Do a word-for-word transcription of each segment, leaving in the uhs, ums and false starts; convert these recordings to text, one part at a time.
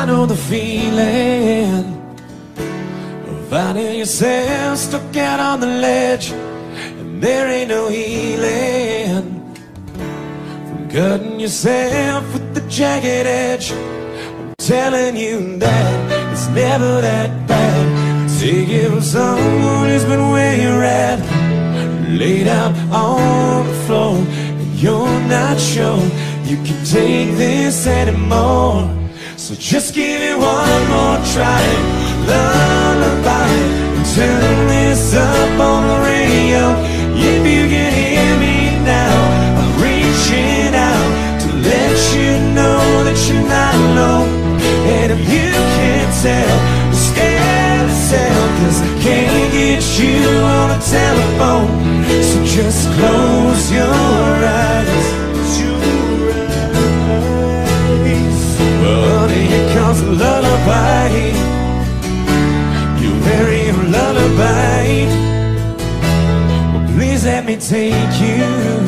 know the feeling of finding yourself stuck out on the ledge, and there ain't no healing from cutting yourself with the jagged edge. I'm telling you that it's never that bad. Take it from someone who's been where you're at, laid out on the floor, and you're not sure you can take this anymore. So just give it one more try, lullaby, and turn this up on the radio. If you can hear me now, I'm reaching out to let you know that you're not alone. And if you can't tell, I'm scared to tell, 'cause I can't get you on the telephone. So just close your eyes. Here comes a lullaby, your very own lullaby. Well, please let me take you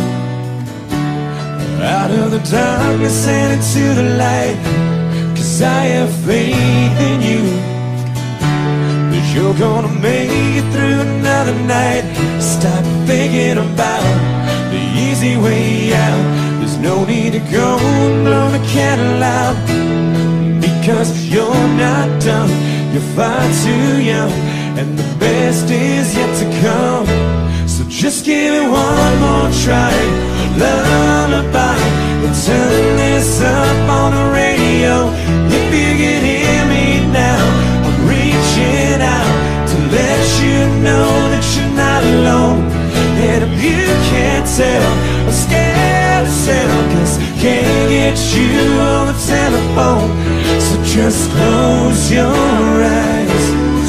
out of the darkness and into the light, 'cause I have faith in you that you're gonna make it through another night. Stop thinking about the easy way out. There's no need to go and blow the candle out, because you're not done, you're far too young, and the best is yet to come. So just give it one more try, lullaby, and turn this up on the radio. If you can hear me now, I'm reaching out to let you know that you're not alone. And if you can't tell, I'm scared to tell, 'cause can't get you on the telephone. So just close your eyes.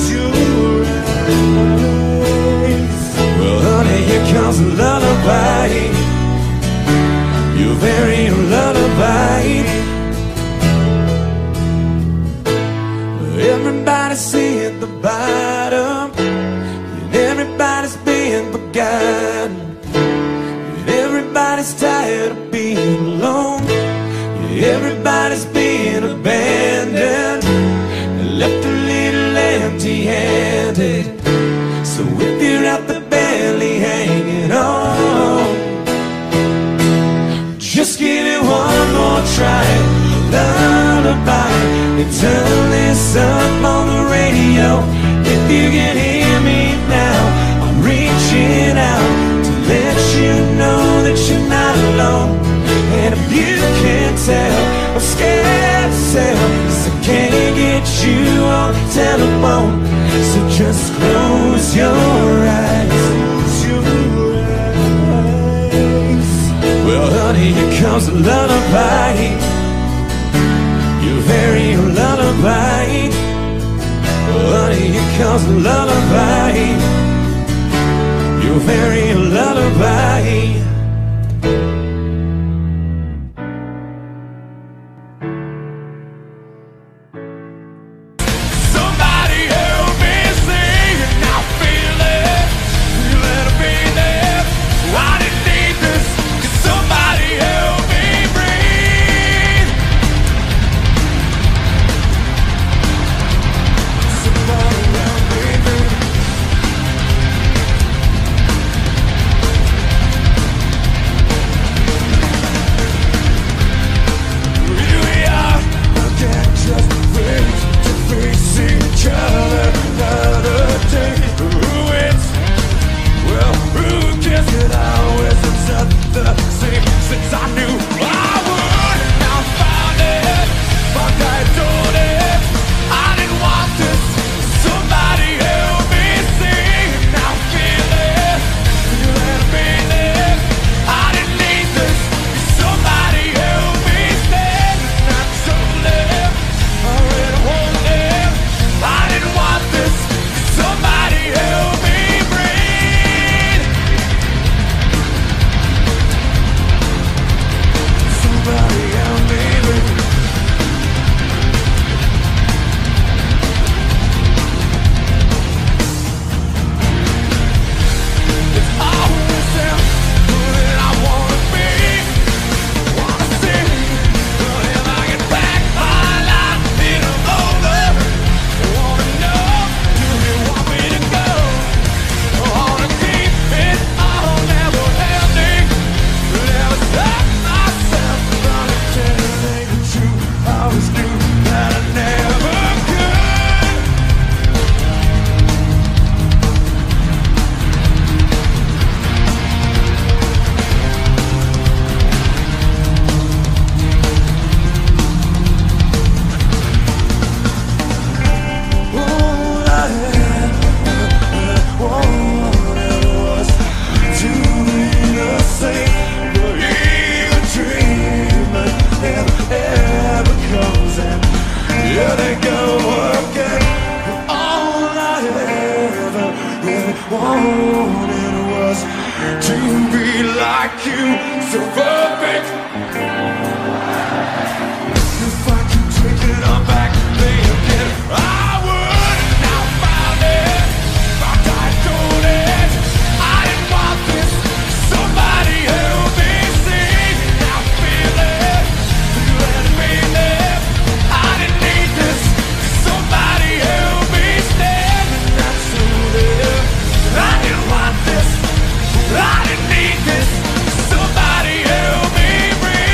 Well, honey, here comes a lullaby, your very own lullaby. Everybody's seeing the bottom, and everybody's being forgotten, and everybody's tired of being alone. Everybody's being abandoned and left a little empty-handed. So if you're out there barely hanging on, just give it one more try, lullaby, and turn this up on the radio. If you can hear me now, I'm reaching out to let you know that you're not alone. And if you can't tell, I'm scared to tell, 'cause I can't get you on the telephone. So just close your eyes. Well, honey, here comes a lullaby, your very own lullaby. Well, honey, here comes a lullaby, your very own lullaby. make it work. And all I ever, ever wanted was to be like you, so perfect. If I could take it all back, play again, I would. Now found it, thought I told it. I didn't want this. Somebody help me see. Now feel it, let me live. I didn't need this. Somebody help me stand. And that's who live. I didn't want this. I didn't need this. Somebody help me breathe.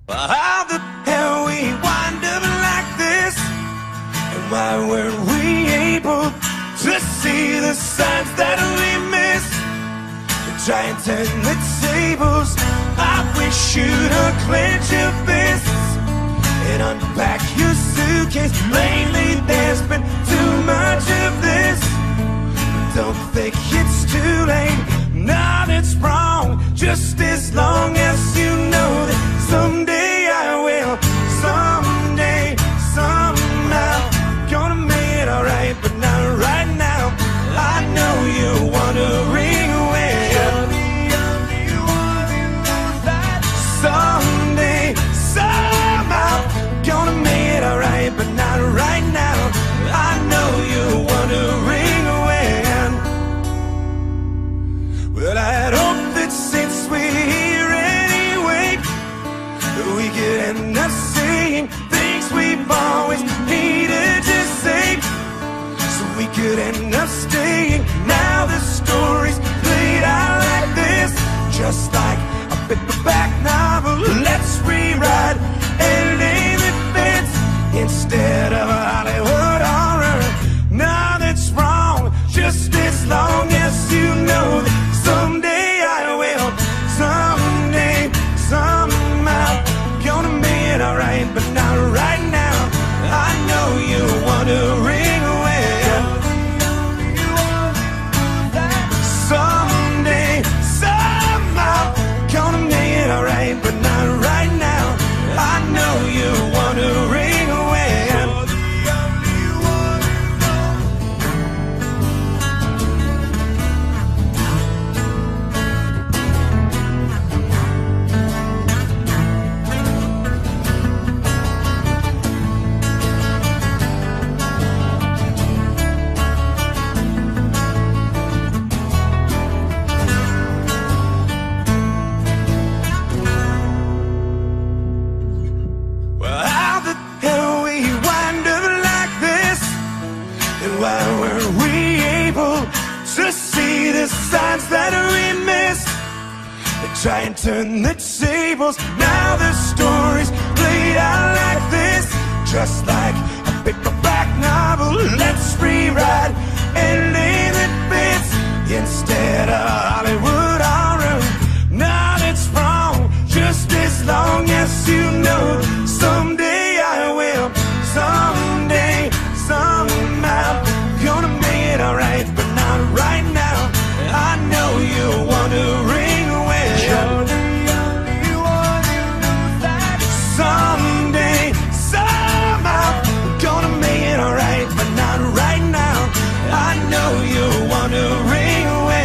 How the hell we wind up like this? And why weren't we able to see the signs that we missed? To try and turn the tables, I wish you'd unclench your fists and unpack your suitcase. Lately there's been too much of this. Don't think it's too late. Not it's wrong, just as long as you know that someday I will. Someday, somehow, gonna make it alright, but not right now. I know you want a ring away. Someday, somehow, gonna make it alright, but not right now. I know you want a ring away. Well, I'd hope that since we're here anyway, that we could end up saying things we've always needed to say, so we could end up staying. Now the story's played out like this, just like a paperback novel. Let's rewrite and name it fits instead of a Hollywood horror. Now that's wrong, just as long as you know that someday I will. Someday, somehow, gonna make it alright, but not right now. I know you want to ring away. Someday, somehow, gonna make it alright, but not right now. I know you want to ring away. Signs that we missed, they try and turn the tables. Now the story's played out like this, just like a paperback novel. Let's rewrite and name it fits instead of Hollywood horror. Now it's wrong, just as long as you know someday I will. Someday, somehow, gonna make it alright, but not right now. I know you want to ring away. Someday, somehow, gonna make it alright, but not right now. I know you want to ring away.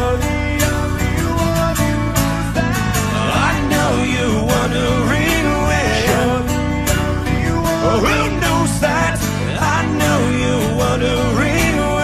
I know you want to ring away. Oh, who knows that? I know you want to ring away.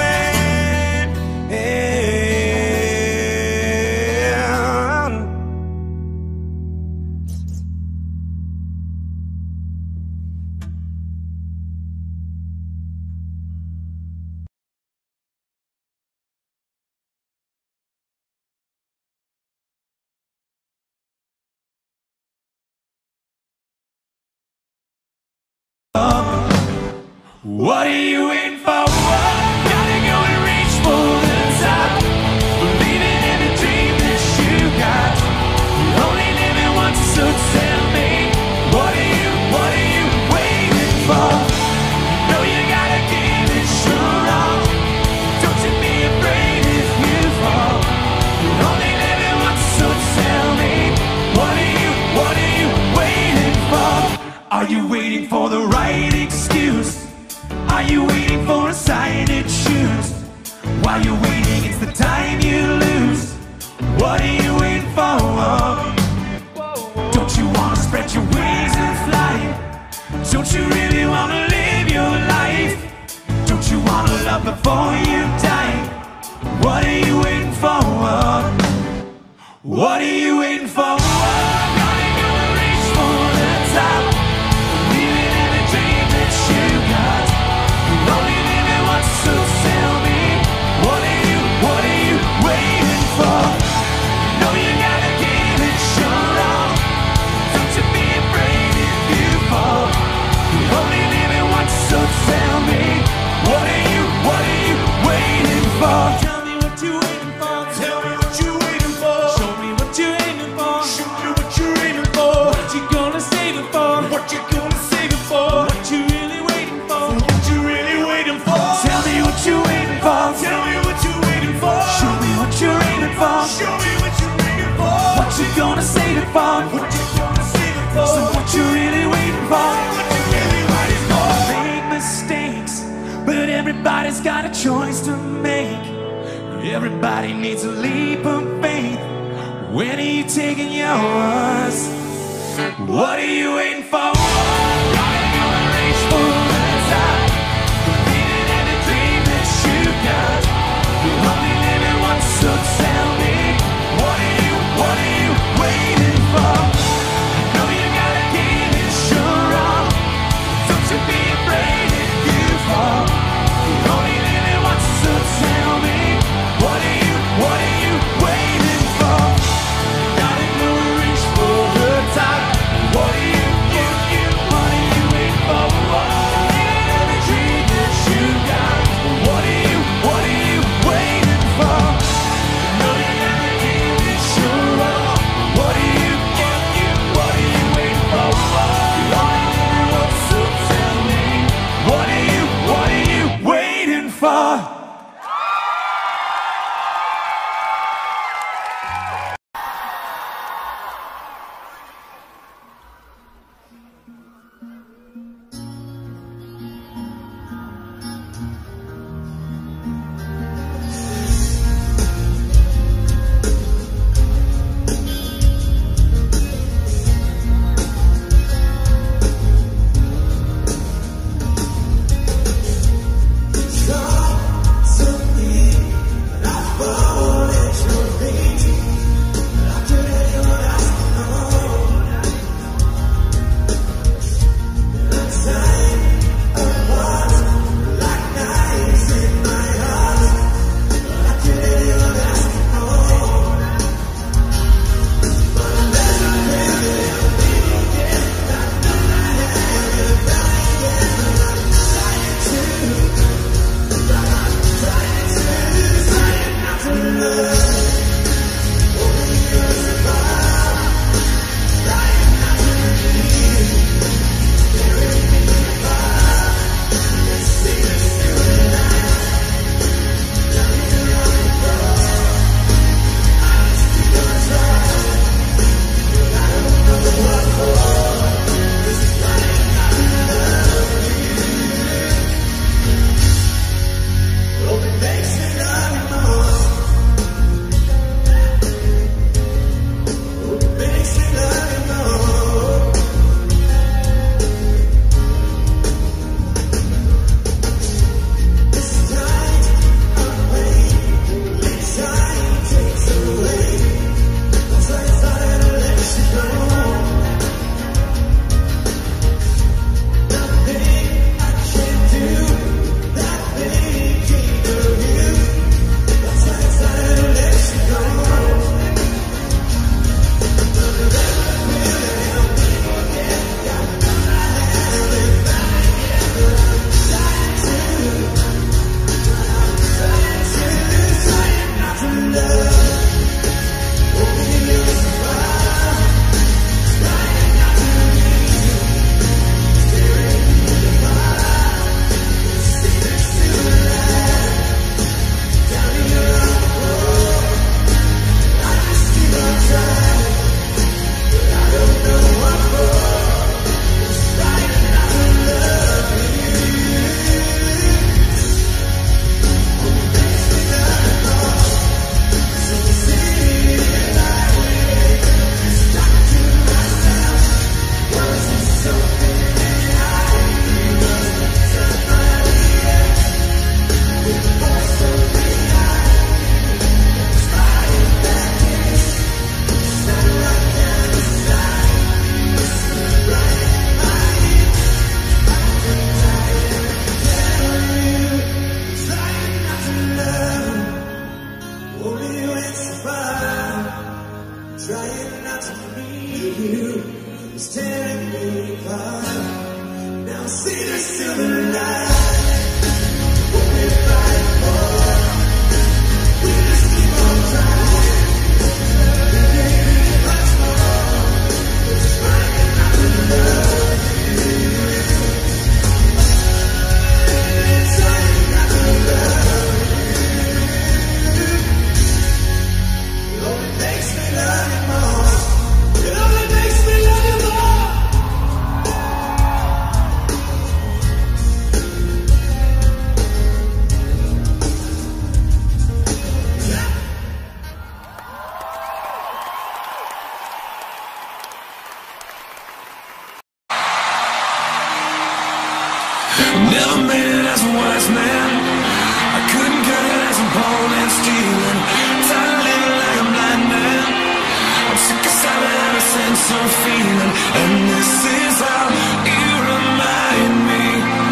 What are you waiting for? Gotta go and reach for the top, believing in the dream that you got. You're only living once, so tell me, what are you, what are you waiting for? You know you gotta give it your all. Don't you be afraid if you fall. You're only living once, so tell me, what are you, what are you waiting for? Are you waiting for the right excuse? Are you waiting for a sign to choose? While you're waiting, it's the time you lose. What are you waiting for? Don't you wanna spread your wings and fly? Don't you really wanna live your life? Don't you wanna love before you die? What are you waiting for? What are you waiting for? Gonna go and reach for the top, believing in the dream that you got. Only living once, so tell me, what are you, what are you waiting for? No, you gotta give it for? What you gonna save it for? So what you really waiting for? What you really waiting for? Make mistakes, but everybody's got a choice to make. Everybody needs a leap of faith. When are you taking yours? What are you waiting for? Are you gonna reach for the top? Believing in the dream that you got. You only live it once, so tell me, what are you, what are you waiting for? I know you gotta give it your all. Don't you be afraid if you fall. You only live it once, so tell me, what are you, what are you waiting for? Gotta go and reach for the top. What are you, you, you, what are you waiting for? Believing in the dream that you got. What are you, what are you waiting for? I know you gotta give it your all. What are you, you, you, what are you waiting for? You only live it once, so tell me, what are you, what are you waiting for? Yeah. Never made it as a wise man. I couldn't cut it as a ball and stealing. Tired of living like a blind man. I'm sick of having every sense of feeling. And this is how you remind me.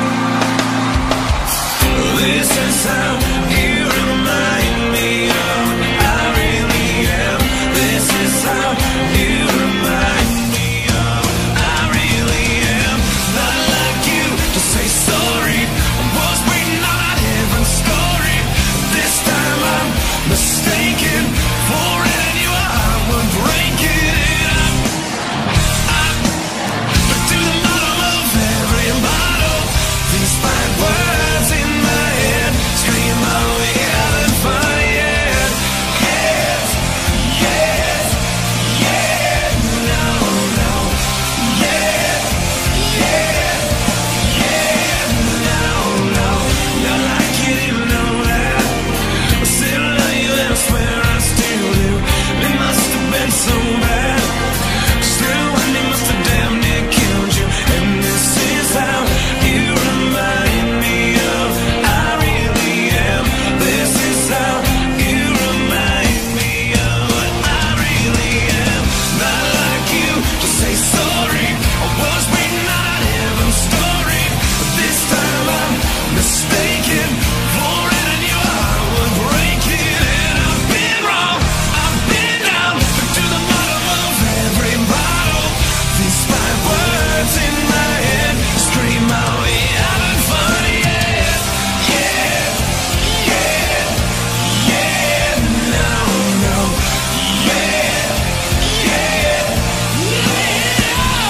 This is how you remind me of what I really am. This is how you remind me of what I really am. Not like you to say sorry. I was waiting on a different story. This time I'm mistaken. For it and you I would break it. I, I to the bottom of every bottle. These five words in my head scream my way out and find it. Yes, yes, yes, no, no. Yes, yes, yes, no, no. Not like you didn't know that. I still love you and I swear I still do. It must have been so bad. Still when they must have damn near killed you. And this is how you remind me of I really am. This is how you remind me of what I really am. Not like you to say sorry. I was waiting on a different story. But this time I'm mistaken. For it and you I would break it. And I've been wrong. I've been down to the bottom of every bottle. These five words in my head scream my way out and find it. Yeah, yeah, yeah, no, no. Yeah, yeah, yeah.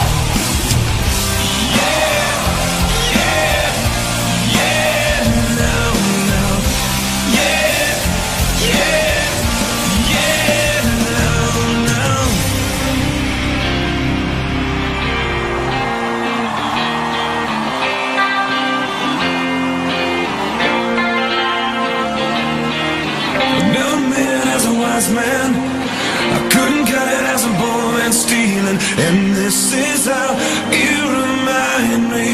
Yeah, yeah, yeah, no, no. Yeah, yeah, yeah, no, no. I never made it as a wise man. I couldn't cut it as a bull and stealing. And this is how you remind me.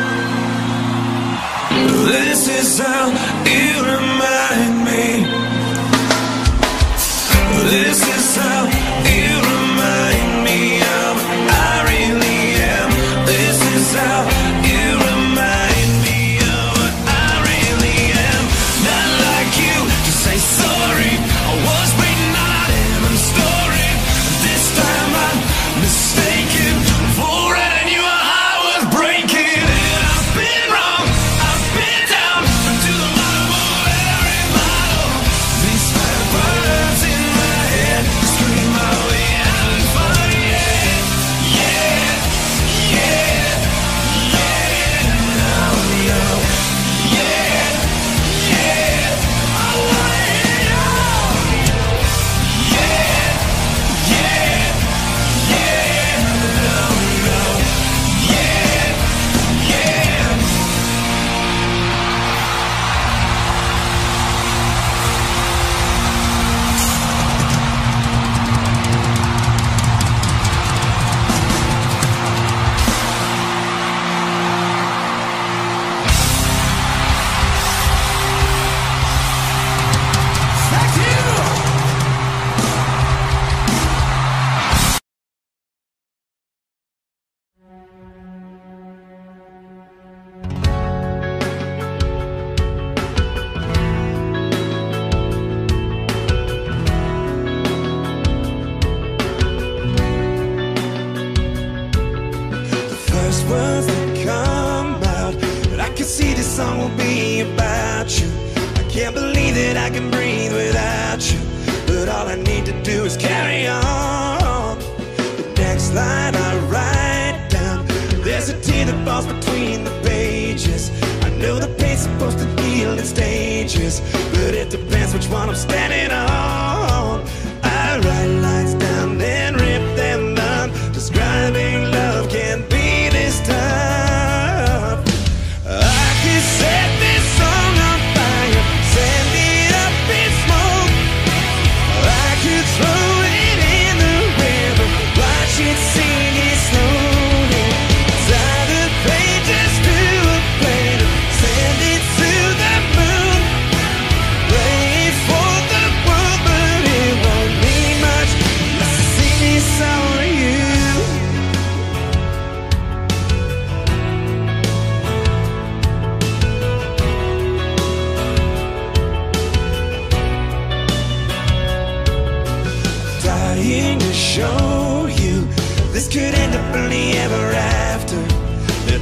This is how you remind me. This is how you remind me of what I really am. This is how you remind me of what I really am. Not like you to say sorry. I was waiting on a different story. This time I'm mistaken. For it and you I was breaking. And I've been wrong. I've been down to the bottom of every bottle. These five words in my head scream my way out and find it. Yeah, yeah, yeah, no, no. Yeah, yeah, I want it all. Yeah, yeah, yeah, no, no. Yeah, yeah. Thank you. First words that come out, but I can see this song will be about you. I can't believe that I can breathe without you, but all I need to do is carry on. The next line I write down, there's a tear that falls between the pages. I know the pain's supposed to heal in stages, but it depends which one I'm standing on. I write lines down, then rip them down. Describing love can't be this tough. I could set this song on fire, send it up in smoke. I could throw it in the river, watch it sing it slowly. Tie the pages to a place.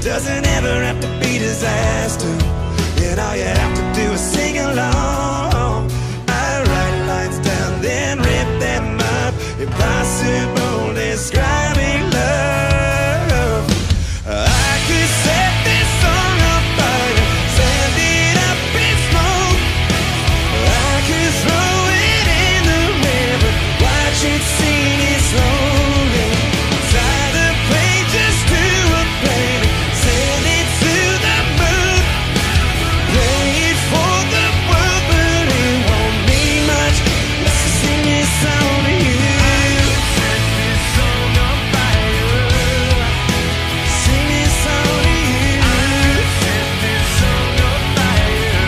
doesn't ever have to be disaster. And all you have to do is sing along. I write lines down, then rip them up. Impossible describing love. I could set this song on fire, send it up in smoke. I could throw it in the river, watch it sing it slowly. Tie the pages to a plane, send it to the moon. Play it for the world, but it won't mean much. Let's just sing this song to you. Set this song on fire. Sing this song to you. Set this song on fire.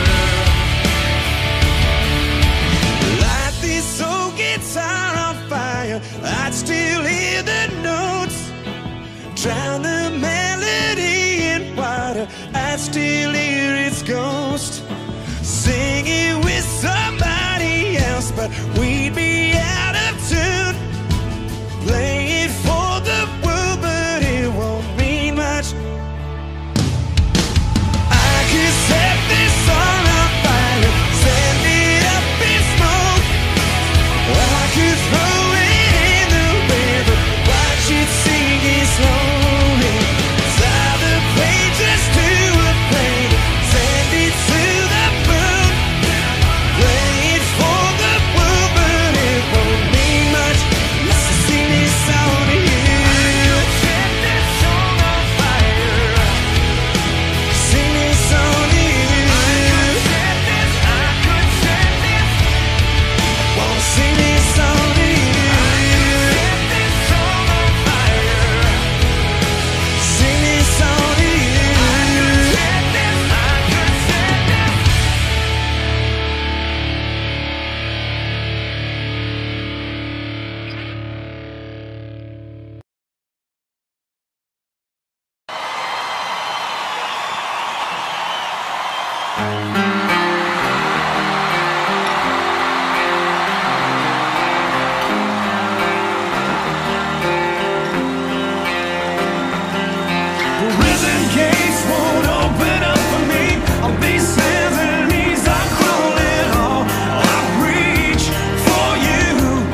Light this old guitar on fire, I'd still hear the notes. Drown the melody in water, I'd still hear its ghost. Sing it with somebody else, but we'd be out of tune. Play it for the world, but it won't mean much. I could set this song on fire, send it up in smoke. I could throw it in the river, watch it sing it slowly. Tie the pages to a plane, send it to the moon. Play it for the world, but it won't mean much. Let's just sing this song to you. Set this song on fire. Sing this song to you. I could set this, I could set this. Won't sing this song to you. Set this song on fire. Sing this song to you. Set this, I could set this. Prison gates won't open up for me. On these hands and knees I crawling on. I reach for you.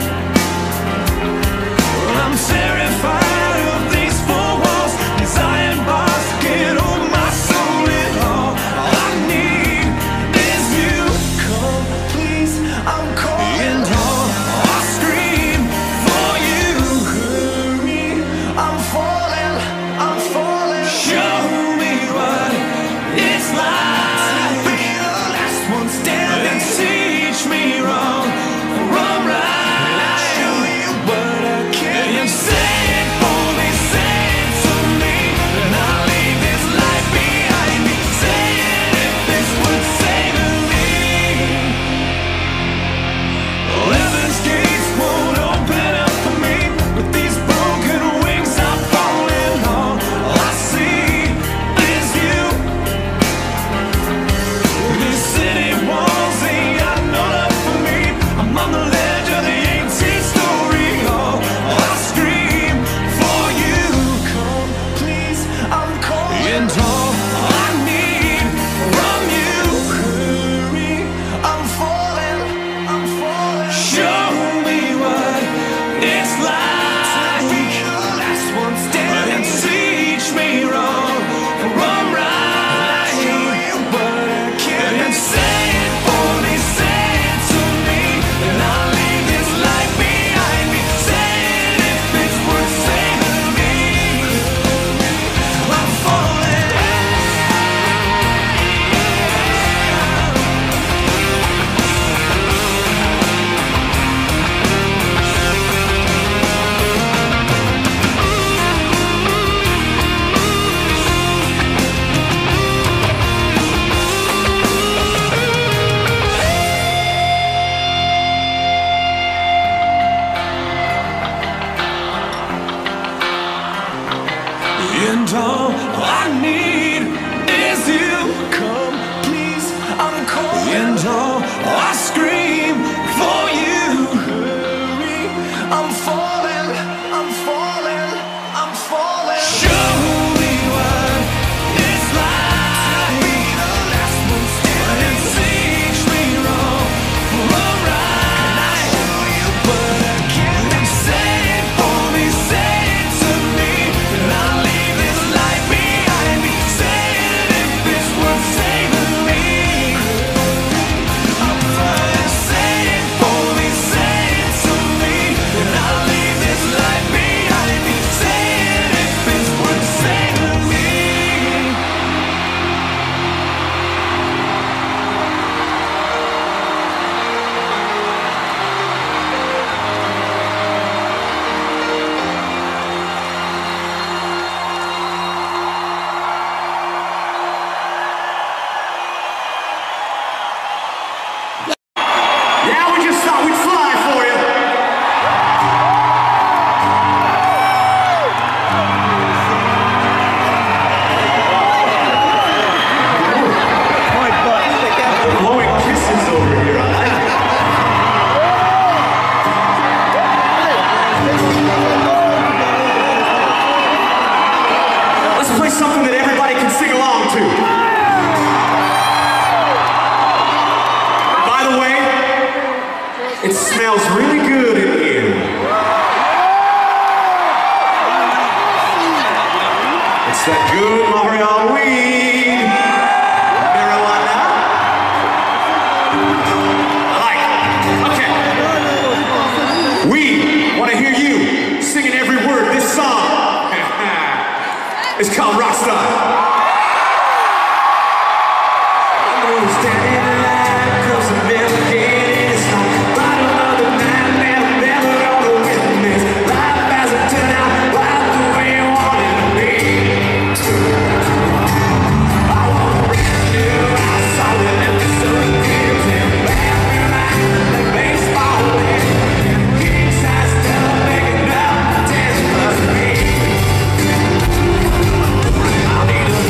I'm terrified of these four walls, these iron bars can't hold my soul at all. All I need is you. Come, please, I'm calling. All I scream for you. Hurry, I'm falling, I'm falling. Show me what it's like. Be the last one standing. Teach me wrong from right. I'll show you what I can. You say it for me, say it to me, and I'll leave this life behind me. Say it if this would save me. Heaven's gates won't open up for me. With these broken wings I'm falling on. All I see is you. These city walls ain't got no love for me. I'm on the ledge of the eighteenth story hall. I scream for you. Come, please, I'm calling. And all I need from you. Hurry, I'm falling, I'm falling. Show me what it's like. Be the last one standing. Teach me wrong from right. Show you what I can. And say it for me, say it to me, and I'll leave this life behind me. Say it if it's worth saving me. I'm falling. And all I need is you. Come, please, I'm calling. And all I scream for you. Hurry, I'm falling, I'm falling, I'm falling. Show me what to. By the way, it smells really good in here. It's that good Montreal weed. Marijuana. I like it. Okay. We want to hear you singing every word. This song. It's called Rockstar. I need a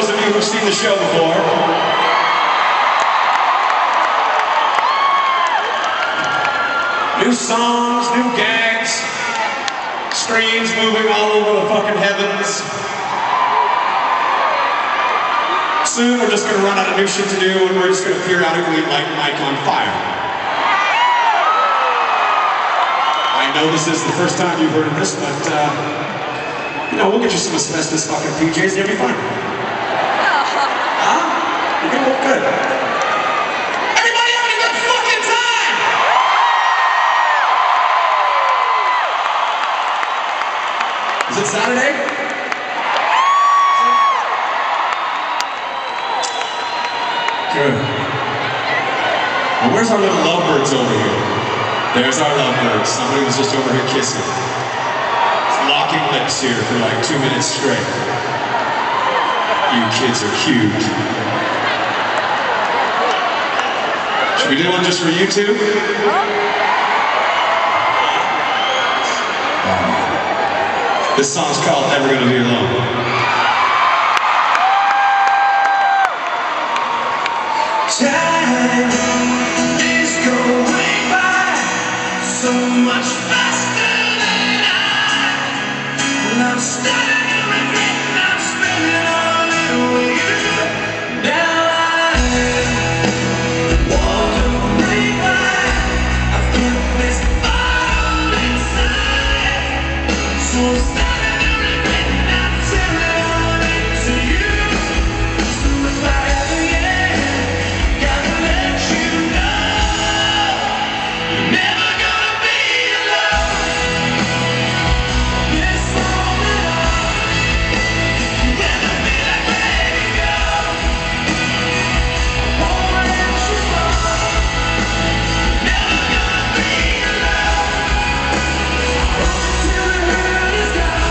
those of you who've seen the show before. New songs, new gags, screens moving all over the fucking heavens. Soon we're just gonna run out of new shit to do and we're just gonna periodically light Mike on fire. I know this is the first time you've heard of this, but uh, you know, we'll get you some asbestos fucking P Js and it'll be fun. Huh? You're gonna look good. Everybody having a good fucking time! Is it Saturday? Good. Well, where's our little lovebirds over here? There's our lovebirds. Somebody was just over here kissing. It's locking lips here for like two minutes straight. You kids are cute. Should we do one just for you two? This song's called Never Gonna Be Alone. Time is going by so much faster than I, and I'm starting to regret not spending all it with you. Now I wondering why I've kept this all inside, so I'm starting to regret not telling all it to you. So if I ever get till the hurt is gone.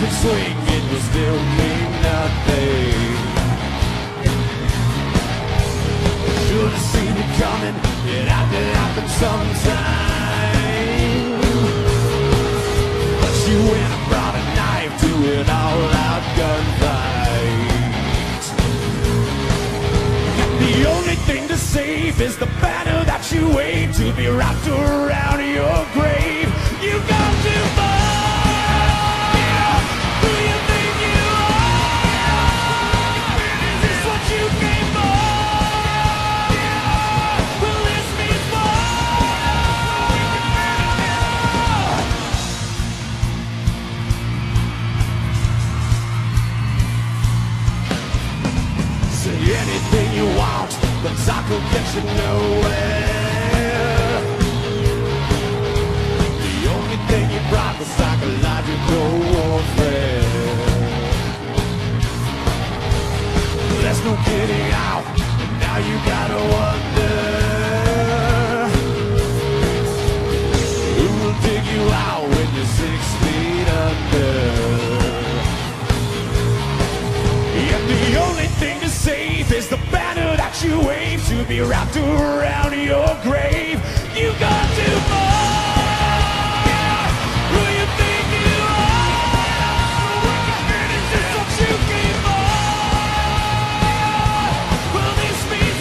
could swing, it would still mean nothing. Should've seen it coming, it had to happen sometime. But you went and brought a knife to an all-out gunfight. And the only thing to save is the banner that you wave to be wrapped around your grave. You got too far. Who you think you are? Is this what you came for? Will this mean more? Say anything you want, but talk will get you nowhere. The only thing you brought was psychological warfare. There's no getting out, and now you gotta wonder who will dig you out when you're six feet under. And the only thing to save is the banner that you wave to be wrapped around your grave. You got too far. Who you think you are? Is this what you came for? Will this mean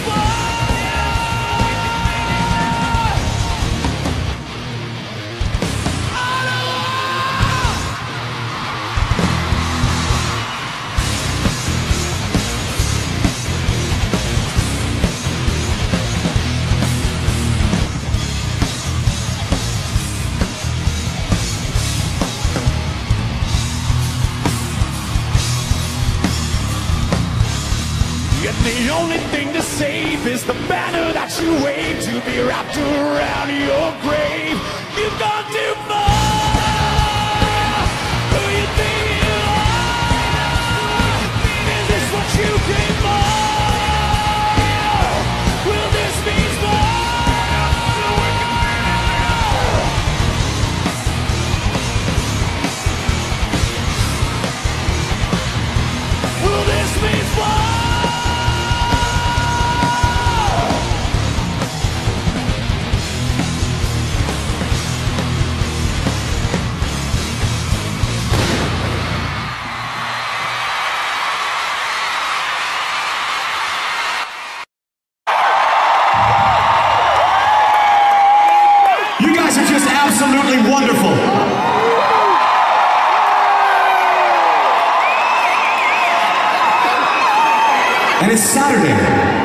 And the only thing to save is the banner that you wave to be wrapped around your grave. You've gone too far. Who you think you are? Is this what you came for? Will this mean more? Will this mean more? Absolutely wonderful. And it's Saturday.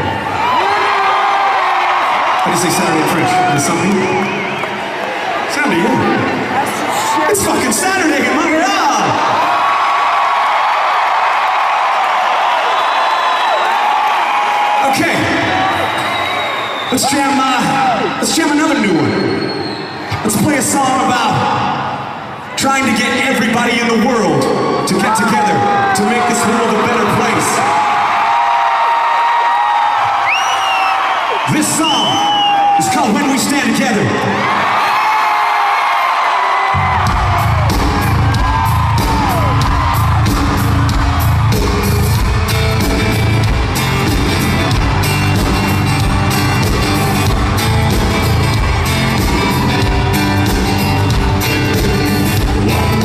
How do you say Saturday in French? Is something? Saturday, yeah. It's fucking Saturday, my God! Okay. Let's jam, uh, let's jam another new one. Let's play a song about trying to get everybody in the world to get together to make this world a better place. This song is called When We Stand Together. One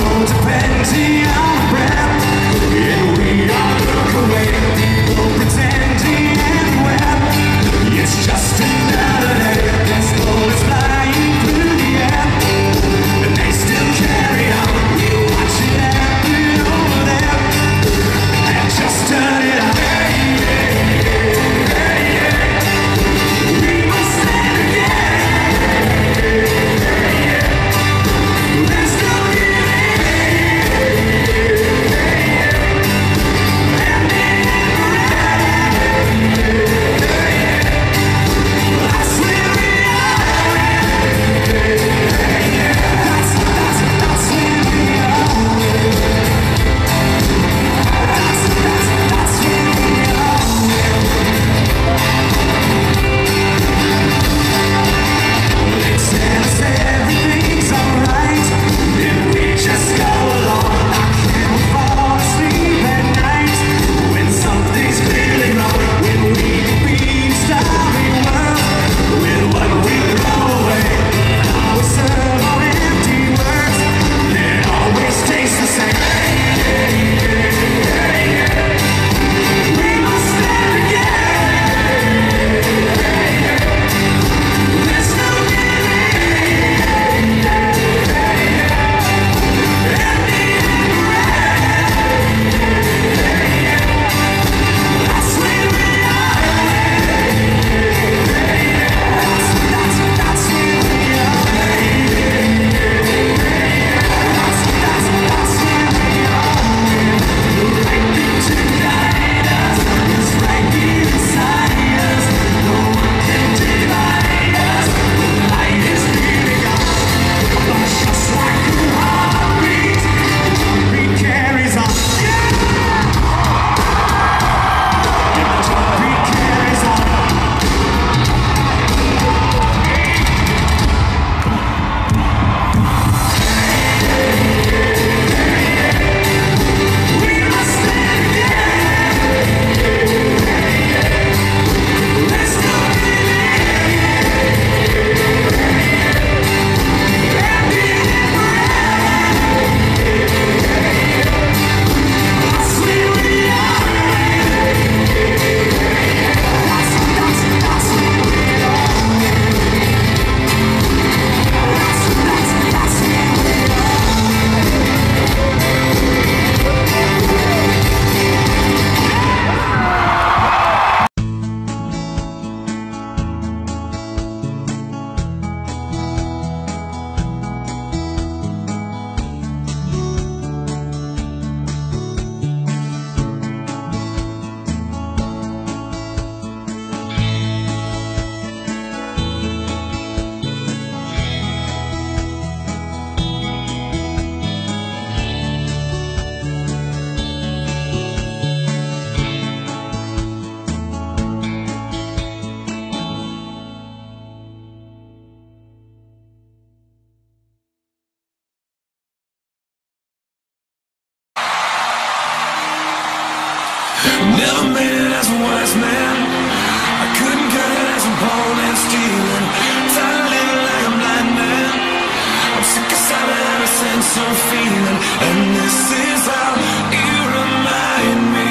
Never made it as a wise man. I couldn't cut it as I'm born and stealing. Tired of living like a blind man. I'm sick of having every sense of feeling. And this is how you remind me.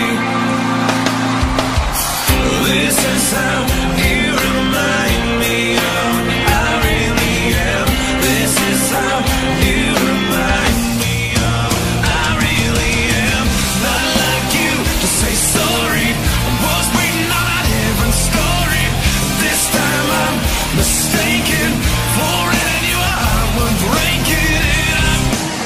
This is how you remind me of I really am. This is how you remind me of I really am. Not like you to say sorry. I was waiting on a different story. This time I'm mistaken. For it and you I would break it up.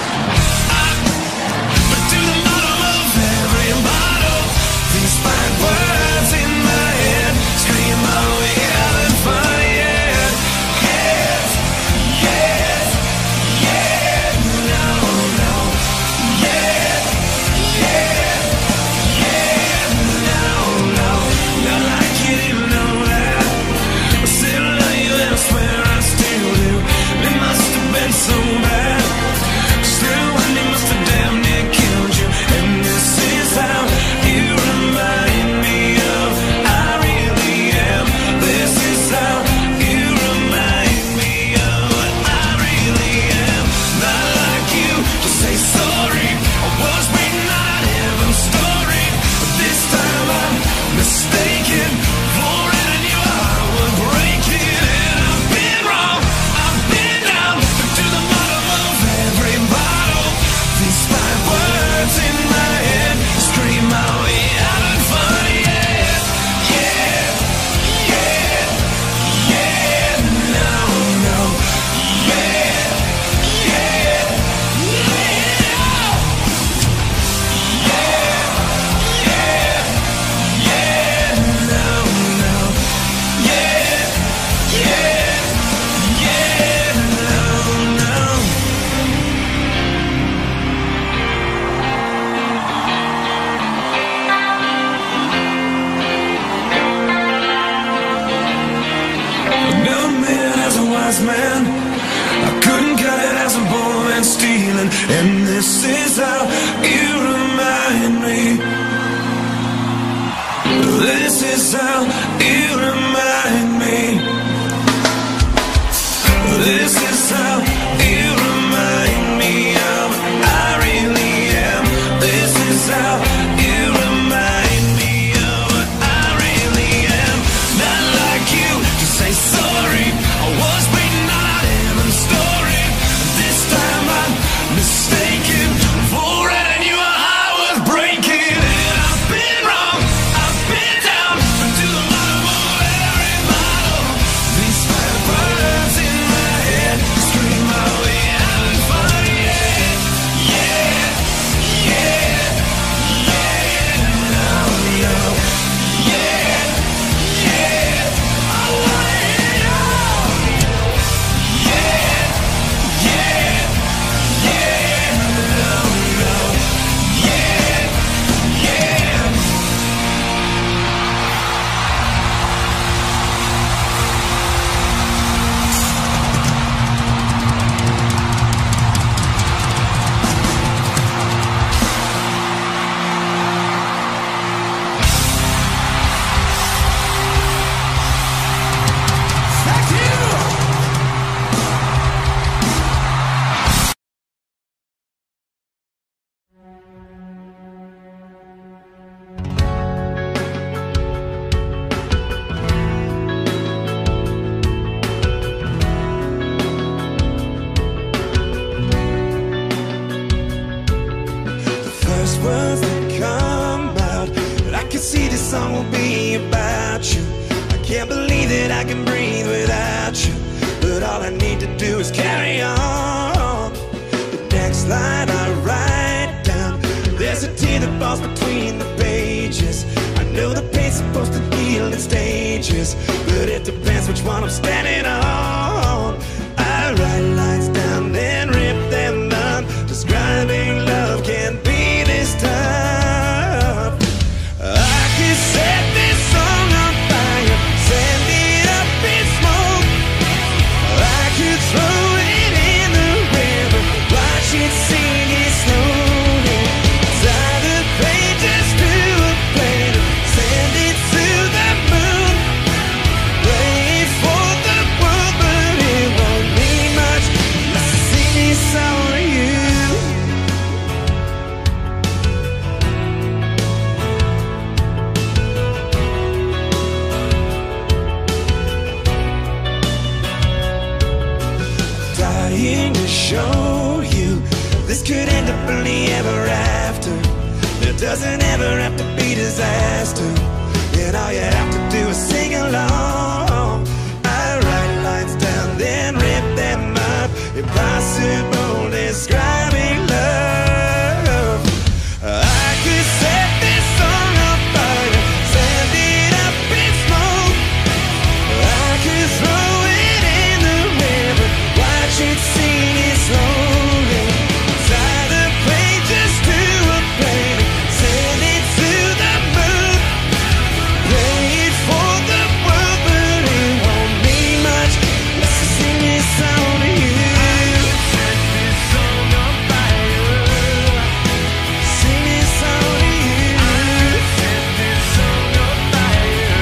But to the bottom of every bottle, these fine words in my head scream my way out and find it. Yes, yes, yes, no, no. Yes, yes, yes, no, no. Not like you didn't know that. I still love you and I swear I still do. It must have been so bad. Still when they must have damn near killed you. And this is how you remind me of I really am. This is how you remind me of what I really am. Not like you to say sorry. I was waiting on a heaven story. But this time I'm mistaken. For it and you I would break it. And I've been wrong, I've been down. But to the bottom of every bottle, these five words in my head scream my way out and find it. Yeah, yeah, yeah, no, no. Yeah, yeah, yeah. Yeah, yeah, yeah, no, no. Yeah, yeah, yeah, no, no. Never made it as a wise man. I couldn't cut it as a born man stealing. And this is how you remind me. This is how you remind me. This is how you remind me of I really am. This is how you remind me of what I really am. Not like you to say sorry. I was waiting on a different story. This time I'm mistaken. For it and you I was breaking. And I've been wrong, I've been down. But to the bottom of every bottle, these five words in my head scream my way out and find it. Yeah, yeah, yeah, no, no. Yeah, yeah, I want it all. Yeah, yeah, yeah, no, no. Yeah, yeah. Thank you. The first words that come out, but I can see this song will be about you. I can't believe that I can breathe without you, but all I need to do is carry on. The next line I write down, there's a tear that falls between the pages. I know the pain's supposed to heal in stages, but it depends which one I'm standing on. I write lines down, then rip them up. Describing love can't be this tough. I could set this song on fire, send it up in smoke. I could throw it in the river, watch it sing it slowly. Tie the pages to a place. this could end up only ever after. There doesn't ever have to be disaster, and all you have to do is sing along. I write lines down, then rip them up. Impossible describing love. I could set this song on fire, send it up in smoke. I could throw it in the river, watch it sing it slowly. Tie the pages to a plane, send it to the moon. Play it for the world, but it won't mean much. Let's just sing this song to you. Set this song on fire. Sing this song to you. Set this song on fire.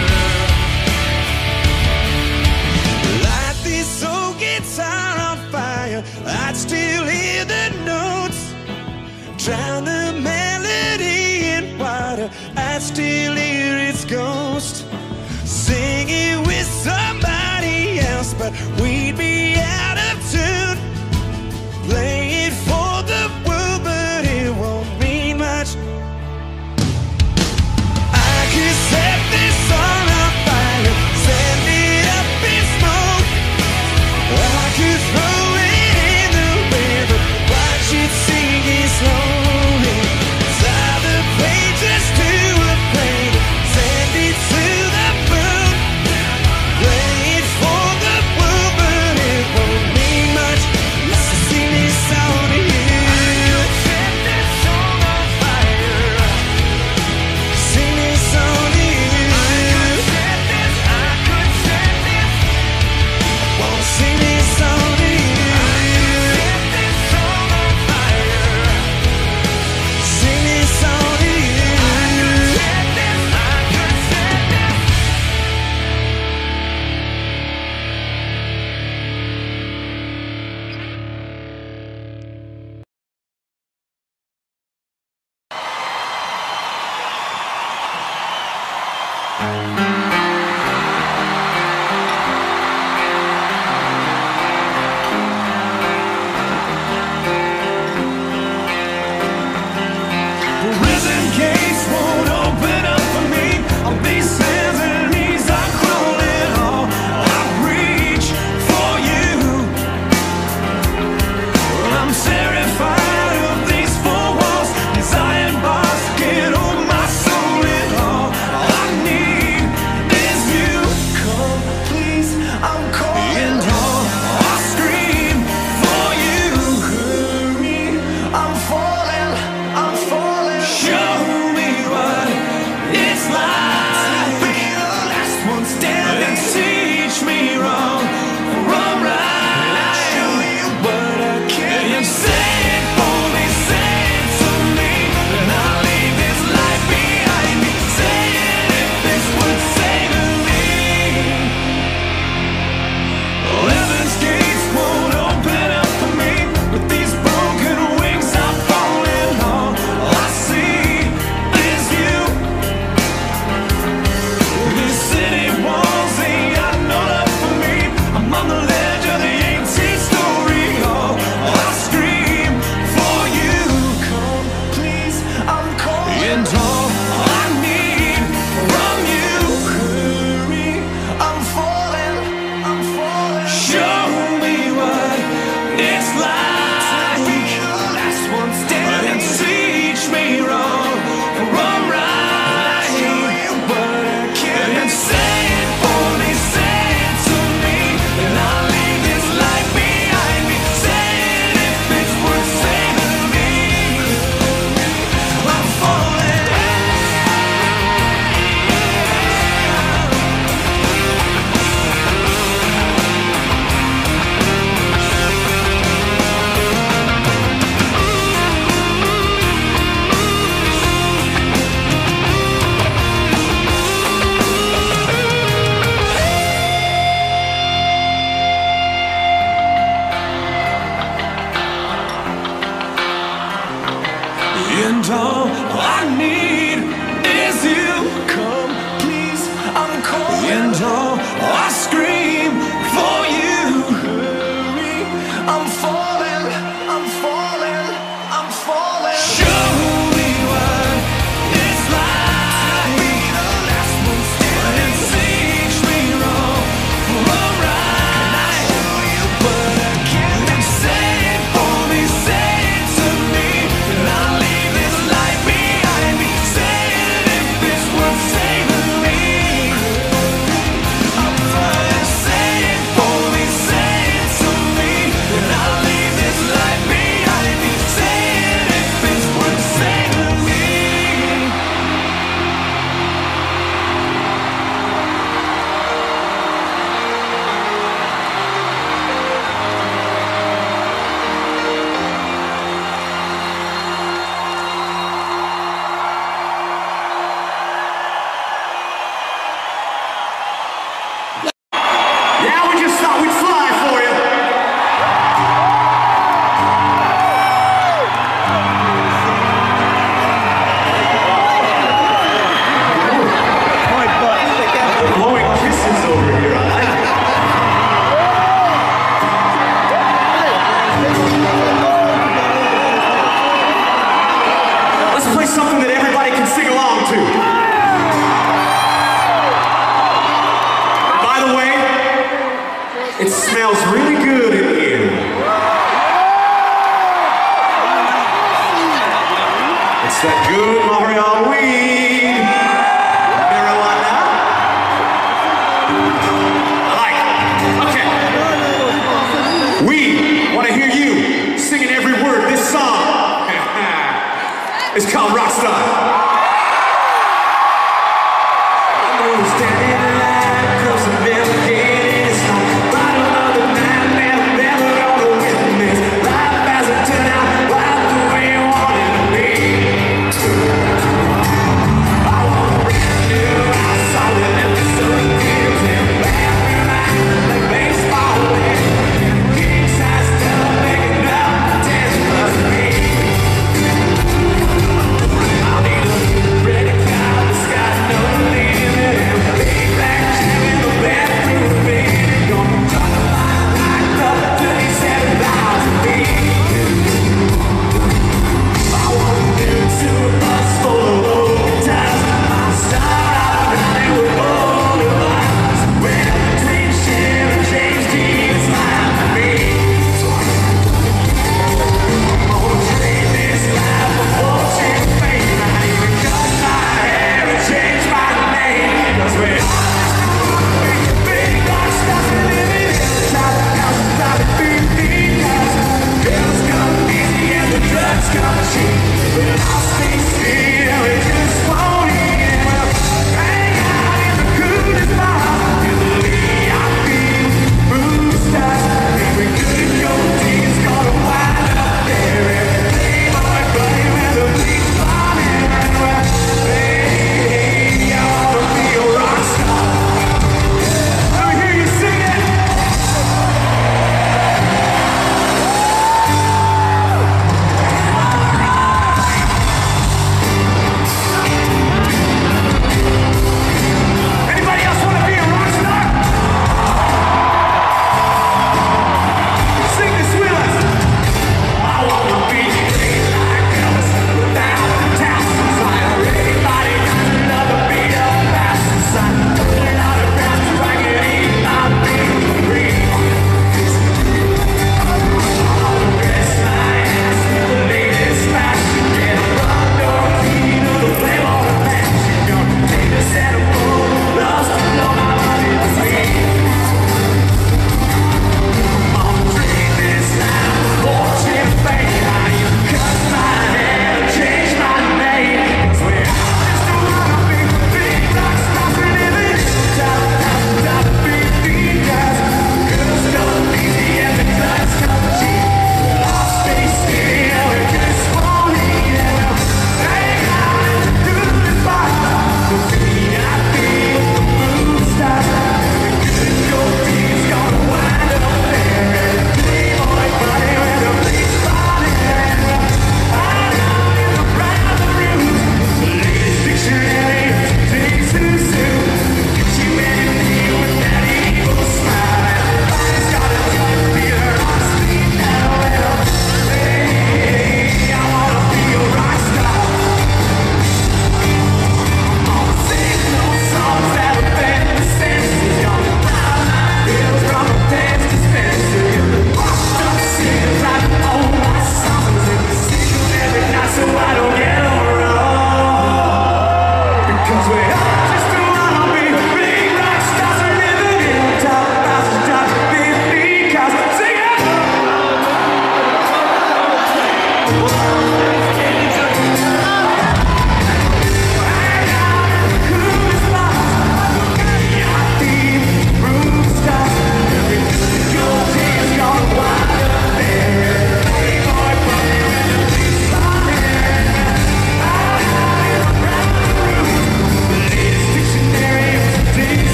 Light this old guitar on fire, I'd still hear the notes. Drown the melody in water, I'd still hear its ghost. Sing it with somebody else, but we'd be out of tune. Play it for the world, but it won't mean much. I could set this song on fire, send it up in smoke. I could throw it in the river, watch it sing it slowly. Tie the pages to a plane, send it to the moon. Play it for the world, but it won't mean much. Let's just sing this song to you. Set this song on fire. Sing this song to you. I could set this, I could set this. Wanna sing this song to you. Set this song on fire. Sing this song to you. Set this, I could set this. Prison gates won't open up for me. On these hands and knees I'm crawling on. I reach for you. I'm terrified of these four walls. These iron bars can't hold my soul at all. All I need is you. Come, please, I'm calling. All I scream for you. Hurry, I'm falling, I'm falling. Show me what it's like. Be the last one standing. Teach me wrong from right. I'll show you what I can. And say it for me, say it to me, and I'll leave this life behind me. Say it if this would save me. Heaven's gates won't open up for me. With these broken wings I'm falling on. All I see is you. These city walls ain't got no love for me. I'm on the ledge of the eighteenth story. Oh, I scream for you. Come, please, I'm calling. And all I need from you. Hurry, I'm falling, I'm falling. Show me what it's like. Be the last one standing. Teach me wrong from right. I'll show you what I can. And say it for me, say it to me, and I'll leave this life behind me. Say it if it's worth saving me. I'm falling. And all I need is you. Come, please, I'm calling. And all I scream for you. Hurry, I'm falling, I'm falling. something that everybody can sing along to. By the way, it smells really good in here. It's that good Montreal weed. Marijuana. I like it. Okay. We want to hear you singing every word. This song is called Rockstar. I'm standing in line, close to them again. It's like bottom of the night, never, never gonna witness. Life hasn't turned out quite the way you want it to be. I want a brand new house, solid episode of games and back like baseball wind. King size stuff, making up ten plus me. I need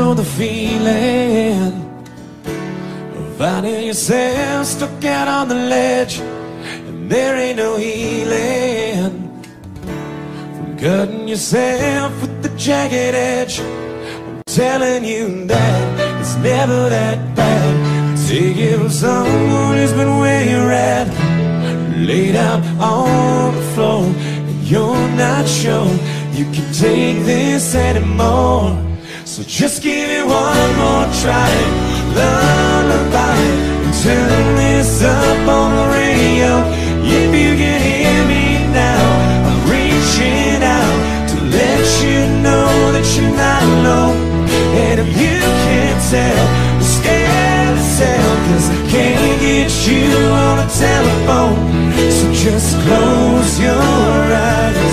know the feeling of finding yourself stuck out on the ledge, and there ain't no healing from cutting yourself with the jagged edge. I'm telling you that it's never that bad. Take it from someone who's been where you're at, laid out on the floor, and you're not sure you can take this anymore. So just give it one more try, lullaby, and turn this up on the radio. If you can hear me now, I'm reaching out to let you know that you're not alone. And if you can't tell, I'm scared to tell, 'cause I can't get you on the telephone. So just close your eyes.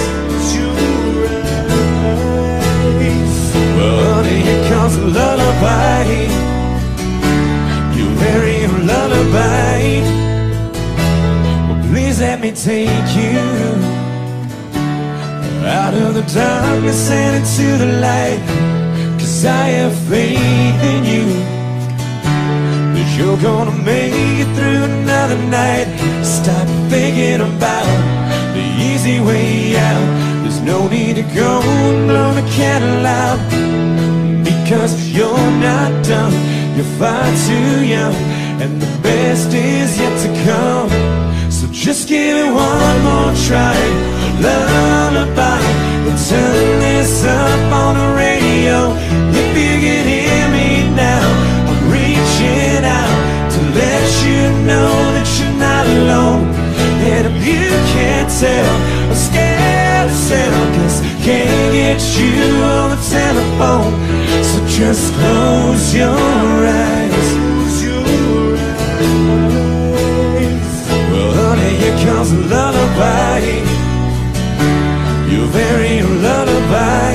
Well, honey, here comes a lullaby, your very own lullaby. Well, please let me take you out of the darkness and into the light, 'cause I have faith in you that you're gonna make it through another night. Stop thinking about the easy way out. There's no need to go and blow the candle out, because you're not done, you're far too young, and the best is yet to come. So just give it one more try, lullaby, and turn this up on the radio. If you can hear me now, I'm reaching out to let you know that you're not alone. And if you can't tell, I'm scared to tell, 'cause I can't get you on the telephone. So just close your eyes. Well, honey, here comes a lullaby, your very own lullaby.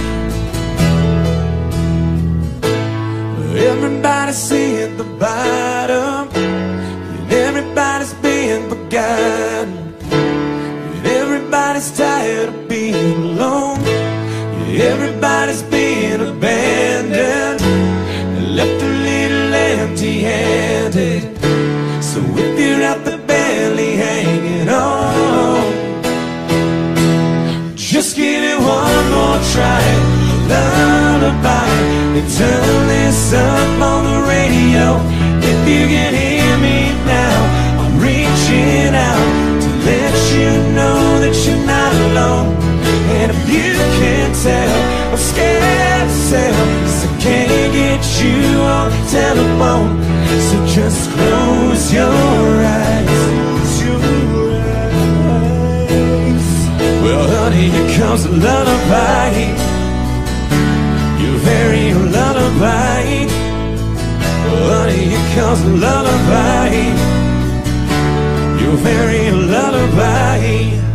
Everybody's seeing the bottom, and everybody's being forgotten, and everybody's tired of being alone. Everybody's being abandoned and left a little empty-handed. So if you're out there barely hanging on, just give it one more try, lullaby, and turn this up on the radio. If you can hear me now, I'm reaching out to let you know that you're not alone. And if you can't tell, I'm scared to tell, 'cause I can't get you on the telephone. So just close your eyes. Well, honey, here comes a lullaby, your very own lullaby. Well, honey, here comes a lullaby, your very own lullaby.